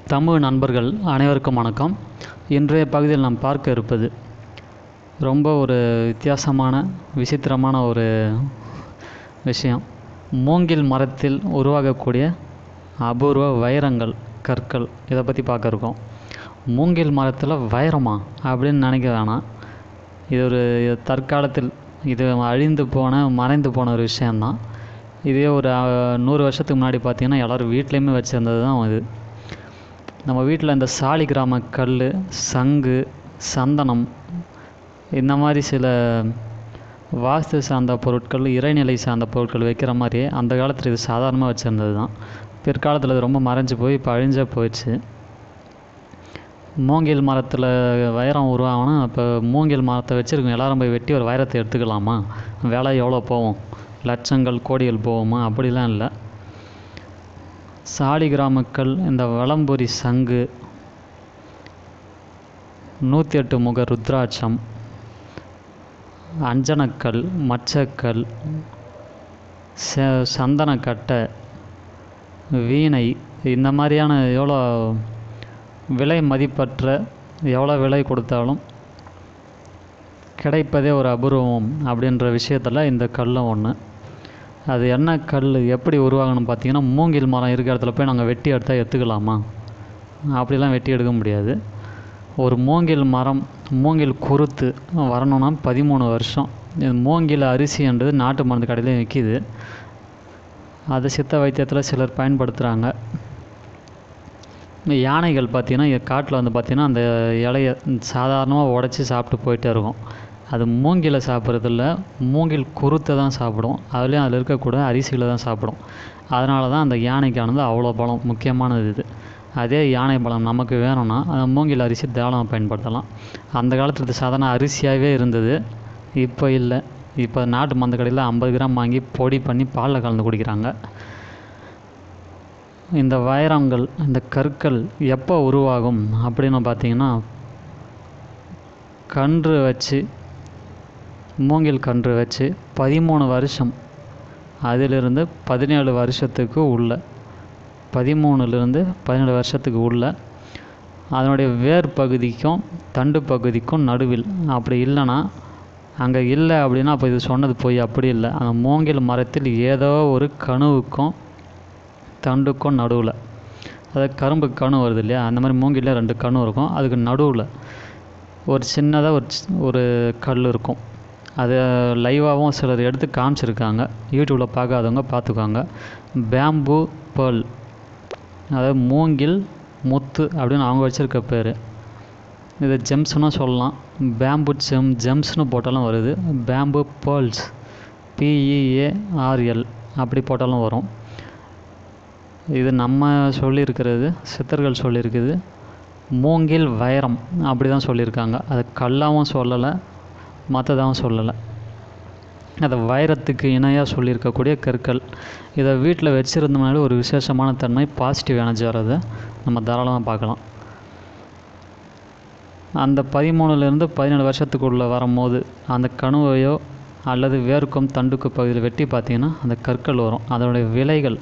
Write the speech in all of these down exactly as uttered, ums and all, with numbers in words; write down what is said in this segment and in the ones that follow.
தமிழ் நண்பர்கள் அனைவருக்கும் வணக்கம். இன்றைய பகுதியில் நாம் பார்க்க இருப்பது ரொம்ப ஒரு வித்தியாசமான விசித்திரமான ஒரு விஷயம். மூங்கில் மரத்தில் உருவாகக்கூடிய அபூர்வ வைரங்கள், கற்கள், இதை பற்றி பார்க்க இருக்கோம். மூங்கில் மரத்தில் வைரமா அப்படின்னு நினைக்க வேணாம். இது ஒரு தற்காலத்தில் இது அழிந்து போன மறைந்து போன ஒரு விஷயந்தான். இதே ஒரு நூறு வருஷத்துக்கு முன்னாடி பார்த்திங்கன்னா எல்லோரும் வீட்லேயுமே வச்சுருந்தது தான் இது. நம்ம வீட்டில் இந்த சாலிகிராம கல், சங்கு, சந்தனம், இந்த மாதிரி சில வாஸ்து சார்ந்த பொருட்கள், இறைநிலை சார்ந்த பொருட்கள் வைக்கிற மாதிரியே அந்த காலத்தில் இது சாதாரணமாக வச்சுருந்தது தான். பிற்காலத்தில் இது ரொம்ப மறைஞ்சு போய் இப்போ அழிஞ்சே போயிடுச்சு. மூங்கில் மரத்தில் வைரம் உருவாகணும். இப்போ மூங்கில் மரத்தை வச்சுருக்கோம், எல்லோரும் போய் வெட்டி ஒரு வைரத்தை எடுத்துக்கலாமா? விலை எவ்வளோ போகும்? லட்சங்கள், கோடிகள் போகுமா? அப்படிலாம் இல்லை. சாலிகிராமக்கல், இந்த வலம்புரி சங்கு, நூற்றி எட்டு முக ருத்ராட்சம், அஞ்சனக்கல், மச்சக்கல், சந்தனக்கட்டை, வீணை, இந்த மாதிரியான எவ்வளோ விலை மதிப்பற்ற, எவ்வளோ விலை கொடுத்தாலும் கிடைப்பதே ஒரு அபூர்வம் அப்படின்ற விஷயத்தில் இந்த கல்லும் ஒன்று. அது என்ன கல், எப்படி உருவாகணும்னு பார்த்தீங்கன்னா, மூங்கில் மரம் இருக்கிற இடத்துல போய் நாங்கள் வெட்டி எடுத்தால் எடுத்துக்கலாமா? அப்படிலாம் வெட்டி எடுக்க முடியாது. ஒரு மூங்கில் மரம், மூங்கில் குருத்து வரணும்னா பதிமூணு வருஷம். இது மூங்கில் அரிசின்றது நாட்டு மருந்து கடையிலையும் விற்கிது. அதை சித்த வைத்தியத்தில் சிலர் பயன்படுத்துகிறாங்க. யானைகள் பார்த்திங்கன்னா காட்டில் வந்து பார்த்திங்கன்னா அந்த இலையை சாதாரணமாக உடச்சி சாப்பிட்டு போயிட்டே இருக்கும். அது மூங்கிலை சாப்பிட்றதில்ல, மூங்கில் குருத்தை தான் சாப்பிடும். அதுலேயும் அதில் இருக்கக்கூட அரிசியில் தான் சாப்பிடும். அதனால தான் அந்த யானைக்கானது அவ்வளோ பலம், முக்கியமானது இது. அதே யானை பலம் நமக்கு வேணும்னா அந்த மூங்கில் அரிசி தாராளமாக பயன்படுத்தலாம். அந்த காலத்தில் இது சாதாரண அரிசியாகவே இருந்தது, இப்போ இல்லை. இப்போ நாட்டு மருந்து கடையில் ஐம்பது கிராம் வாங்கி பொடி பண்ணி பாலில் கலந்து குடிக்கிறாங்க. இந்த வைரங்கள், இந்த கற்கள் எப்போ உருவாகும் அப்படின்னு பார்த்திங்கன்னா, கன்று வச்சு, மூங்கில் கன்று வச்சு பதிமூணு வருஷம், அதிலிருந்து பதினேழு வருஷத்துக்கு உள்ள, பதிமூணுலேருந்து பதினேழு வருஷத்துக்கு உள்ள அதனுடைய வேர் பகுதிக்கும் தண்டு பகுதிக்கும் நடுவில். அப்படி இல்லைன்னா, அங்கே இல்லை அப்படின்னா அப்போ இது சொன்னது போய் அப்படி இல்லை. அந்த மூங்கில் மரத்தில் ஏதோ ஒரு கணுவுக்கும் தண்டுக்கும் நடுவில், அதாவது கரும்பு கணு வருது இல்லையா, அந்த மாதிரி மூங்கில் ரெண்டு கணு இருக்கும். அதுக்கு நடுவில் ஒரு சின்னதாக ஒரு ஒரு கல் இருக்கும். அதை லைவாகவும் சிலர் எடுத்து காமிச்சிருக்காங்க. யூடியூப்பில் பார்க்காதவங்க பார்த்துக்கோங்க. பேம்பு பேர்ல், அதாவது மூங்கில் முத்து அப்படின்னு அவங்க வச்சுருக்க பேர். இது ஜெம்ஸ்னு சொல்லலாம். பேம்பு ஜெம் ஜெம்ஸ்னு போட்டாலும் வருது. பேம்பு பேர்ல்ஸ், பிஇஏஆர்எல் அப்படி போட்டாலும் வரும். இது நம்ம சொல்லியிருக்கிறது, சித்தர்கள் சொல்லியிருக்குது மூங்கில் வைரம் அப்படி தான் சொல்லியிருக்காங்க. அது கல்லாகவும் சொல்லலை, மற்றதாகவும் சொல்லலை. அதை வைரத்துக்கு இணையாக சொல்லியிருக்கக்கூடிய கற்கள். இதை வீட்டில் வச்சுருந்தோம்னாலே ஒரு விசேஷமான தன்மை, பாசிட்டிவ் எனர்ஜி வர்றதை நம்ம தாராளமாக பார்க்கலாம். அந்த பதிமூணுலேருந்து பதினேழு வருஷத்துக்குள்ளே வரும்போது அந்த கணுவையோ அல்லது வேர்க்கும் தண்டுக்கு பகுதியில் வெட்டி பார்த்தீங்கன்னா அந்த கற்கள் வரும். அதனுடைய விலைகள்,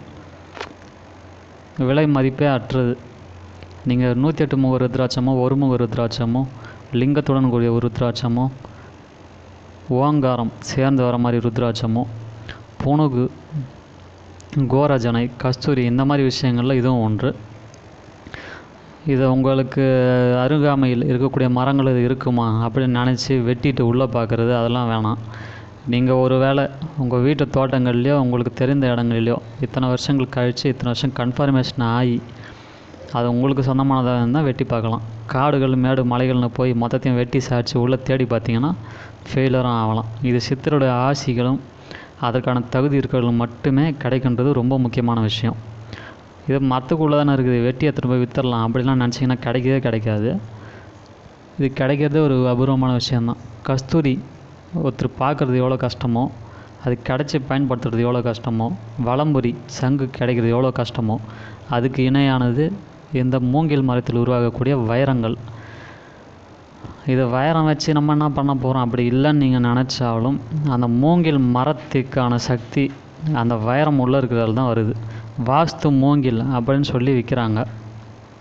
விலை மதிப்பே அற்றது. நீங்கள் நூற்றி எட்டு முக ருத்ராட்சமோ, ஒரு முக ருத்ராட்சமோ, லிங்கத்துடன் கூடிய ஒரு ருத்ராட்சமோ, ஓங்காரம் சேர்ந்து வர மாதிரி ருத்ராட்சமோ, புனுகு, கோரஜனை, கஸ்தூரி, இந்த மாதிரி விஷயங்களில் இதுவும் ஒன்று. இதை உங்களுக்கு அருகாமையில் இருக்கக்கூடிய மரங்கள் இது இருக்குமா அப்படின்னு நினச்சி வெட்டிட்டு உள்ளே பார்க்குறது அதெல்லாம் வேணாம். நீங்கள் ஒரு வேளை உங்கள் வீட்டு தோட்டங்கள்லையோ உங்களுக்கு தெரிந்த இடங்கள்லையோ இத்தனை வருஷங்கள் கழித்து இத்தனை வருஷம் கன்ஃபர்மேஷன் ஆகி அது உங்களுக்கு சொந்தமானதாக இருந்தால் வெட்டி பார்க்கலாம். காடுகள், மேடு, மலைகள்னு போய் மொத்தத்தையும் வெட்டி சாய்ச்சி உள்ளே தேடி பார்த்தீங்கன்னா ஃபெயிலரும் ஆகலாம். இது சித்தருடைய ஆசிகளும் அதற்கான தகுதி இருக்கிறவர்கள் மட்டுமே கிடைக்கின்றது ரொம்ப முக்கியமான விஷயம். இது மரத்துக்குள்ளே தானே இருக்குது, வெட்டி எத்தனை போய் விற்றுடலாம் அப்படிலாம் நினச்சிங்கன்னா கிடைக்கவே கிடைக்காது. இது கிடைக்கிறதே ஒரு அபூர்வமான விஷயந்தான். கஸ்தூரி ஒருத்தர் பார்க்குறது எவ்வளோ கஷ்டமோ, அது கிடச்சி பயன்படுத்துறது எவ்வளோ கஷ்டமோ, வலம்புரி சங்கு கிடைக்கிறது எவ்வளோ கஷ்டமோ, அதுக்கு இணையானது இந்த மூங்கில் மரத்தில் உருவாகக்கூடிய வைரங்கள். இதை வைரம் வச்சு நம்ம என்ன பண்ண போகிறோம் அப்படி இல்லைன்னு நீங்கள் நினச்சாலும் அந்த மூங்கில் மரத்துக்கான சக்தி அந்த வைரம் உள்ளே இருக்கிறதால தான் வருது. வாஸ்து மூங்கில் அப்படின்னு சொல்லி விற்கிறாங்க.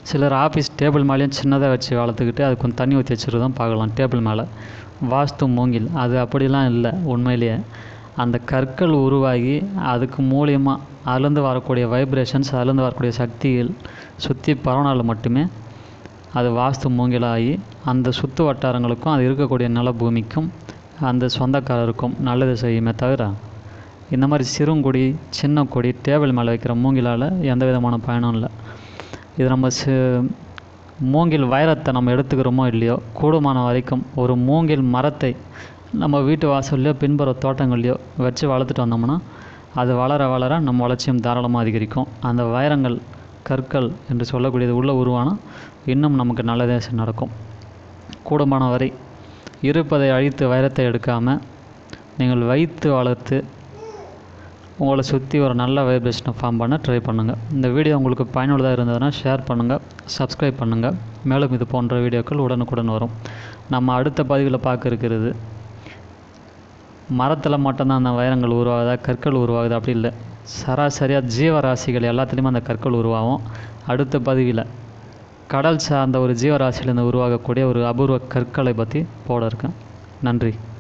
சிலர் ஆஃபீஸ் டேபிள் மேலேயும் சின்னதாக வச்சு வளர்த்துக்கிட்டு அது கொஞ்சம் தண்ணி ஊற்றி வச்சுருதான் பார்க்கலாம் டேபிள் மேலே. வாஸ்து மூங்கில் அது அப்படிலாம் இல்லை. உண்மையிலேயே அந்த கற்கள் உருவாகி அதுக்கு மூலியமாக அதுலேருந்து வரக்கூடிய வைப்ரேஷன்ஸ், அதுலேருந்து வரக்கூடிய சக்திகள் சுற்றி பரவனால மட்டுமே அது வாஸ்து மூங்கிலாகி அந்த சுற்று வட்டாரங்களுக்கும் அது இருக்கக்கூடிய நிலபூமிக்கும் அந்த சொந்தக்காரருக்கும் நல்லது செய்யுமே தவிர, இந்த மாதிரி சிறுங்கொடி சின்ன கொடி டேபிள் மேலே வைக்கிற மூங்கிலால் எந்த விதமான பயனும் இல்லை. இது நம்ம சி மூங்கில் வைரத்தை நம்ம எடுத்துக்கிறோமோ இல்லையோ, கூடுமான வரைக்கும் ஒரு மூங்கில் மரத்தை நம்ம வீட்டு வாசல்லையோ பின்புற தோட்டங்கள்லையோ வச்சு வளர்த்துட்டு வந்தோம்னா அது வளர வளர நம்ம வளர்ச்சியும் தாராளமாக அதிகரிக்கும். அந்த வைரங்கள் கற்கள் என்று சொல்லக்கூடியது உள்ள உருவானால் இன்னும் நமக்கு நல்லதே நடக்கும். கூடுமான வரை இருப்பதை அழித்து வைரத்தை எடுக்காமல் நீங்கள் வைத்து வளர்த்து உங்களை சுற்றி ஒரு நல்ல வைப்ரேஷனை ஃபார்ம் பண்ண ட்ரை பண்ணுங்கள். இந்த வீடியோ உங்களுக்கு பயனுள்ளதாக இருந்ததுன்னா ஷேர் பண்ணுங்கள், சப்ஸ்கிரைப் பண்ணுங்கள். மேலும் இது போன்ற வீடியோக்கள் உடனுக்குடன் வரும். நம்ம அடுத்த பதிவில் பார்க்க இருக்கிறது மரத்தில் மட்டும்தான் அந்த வைரங்கள் உருவாகுதா, கற்கள் உருவாகுது அப்படி இல்லை. சராசரியாக ஜீவராசிகள் எல்லாத்துலேயுமே அந்த கற்கள் உருவாகும். அடுத்த பதிவில் கடல் சார்ந்த ஒரு ஜீவராசியிலேருந்து உருவாகக்கூடிய ஒரு அபூர்வ கற்களை பற்றி போட இருக்கேன். நன்றி.